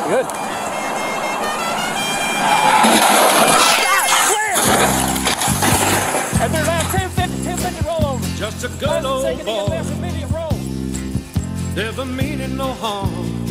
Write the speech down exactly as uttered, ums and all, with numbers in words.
Good. And they're now two fifty, two fifty rollover. Just a good old boy. Roll. Never meaning no harm.